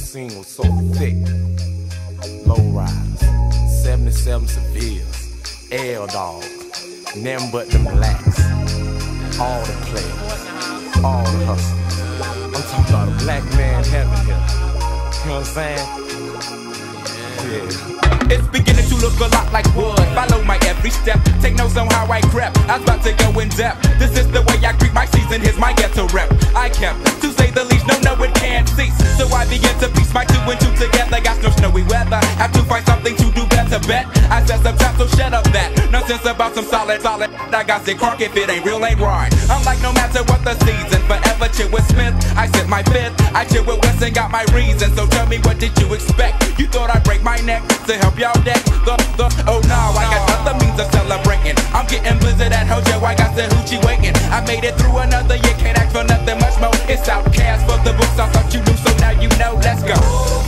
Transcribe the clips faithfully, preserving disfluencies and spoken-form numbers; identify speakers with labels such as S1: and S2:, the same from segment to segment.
S1: scene was so thick. Lowriders, seventy-seven Sevilles, L-Dog, nothing but them blacks. All the players, all the hustlers. I'm talking about a black man heaven here. You know what I'm saying? Yeah.
S2: It's beginning to look a lot like wood. Follow my every step, take notes on how I crept. I was about to go in depth. This is the way I greet my season, here's my ghetto rep. I kept, to say the least, no, no, it can't cease. So I began to piece my two and two together. Got no snowy weather, have to find something to do better, bet. I said some trap, so shut up that. Nonsense about some solid, solid. I got sick crunk, if it ain't real, ain't right. I'm like, no matter what the season, forever chill with Smith. I sit my fifth, I chill with West and got my reason. So tell me, what did you expect? You thought I'd break my neck to help y'all deck? The, the, oh no, I got other means of celebrating. I'm getting blizzard at Hojo, I got the hoochie waiting. I made it through another year, can't ask for nothing much more. It's Outcast for the books, I thought you knew, so now you know, let's go.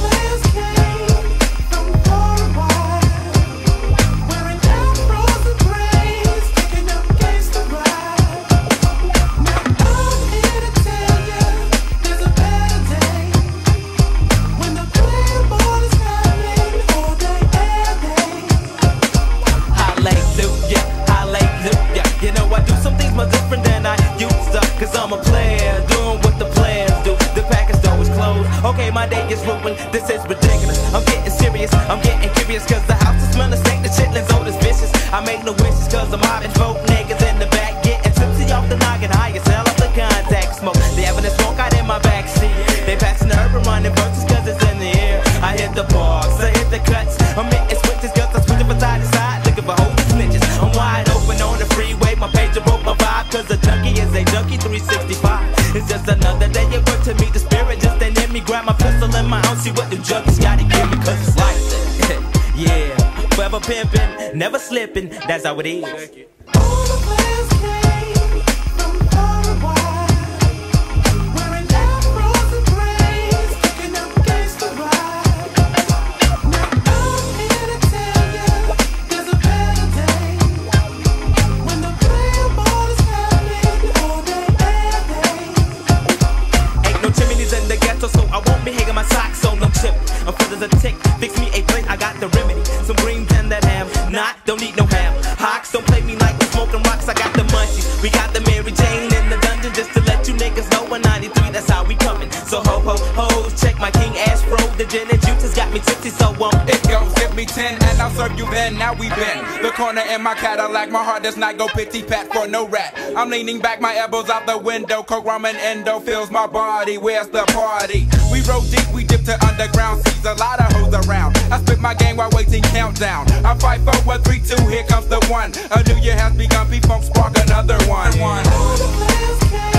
S3: Cause I'm a player, doing what the players do. The package door is closed, okay, my day is ruined. This is ridiculous, I'm getting serious, I'm getting curious. Cause the house is smelling stank, the chitlins old as vicious. I make no wishes cause I'm mobbing folk niggas in the back, getting tipsy off the noggin, higher, sell off the contact smoke. They having a smoke out in my backseat. They passing the urban running verses cause it's in the air. I hit the parks, I hit the cuts, I'm hitting switches cause I'm switching from side to side, looking for holy snitches. I'm wide open on the freeway, my pager broke my vibe. Cause a junkie is a junkie three sixty-five. It's just another day at work to meet the spirit. Just ain't in me, grab my pistol in my own, see what the junkies gotta give me. Cause it's like that, yeah. Forever pimping, never slipping, that's how it is.
S4: All the players came from far and wide, wearing afros and braids, picking up gangsta ride. Now I'm here to tell you, there's a better day, when the player ball is coming all day, every day.
S3: Ain't no chimneys in the ghetto, so I won't be hanging my socks on no chip. I'm full as a tick, fix me a plate, I got the remedy. Some green pen that ham, not, don't need no ham. Hawks, don't play me like we smoking rocks, I got the munchies. We got the Mary Jane in the dungeon, just to let you niggas know we're ninety-three, that's how we coming. So ho ho hoes, check my King Astro, the gin and juice has got me tipsy, so um
S2: It goes, give me ten and I'll serve you then. Now we been the corner in my Cadillac, my heart does not go pity pat for no rat. I'm leaning back, my elbows out the window, coke, rum and endo fills my body. Where's the party? We roll deep, we dip to underground seas, a lot of hoes around. I spit my game while waiting countdown. I fight for one, three, two, here comes the one. A new year has begun, P-Funk spark another one.
S4: All the players came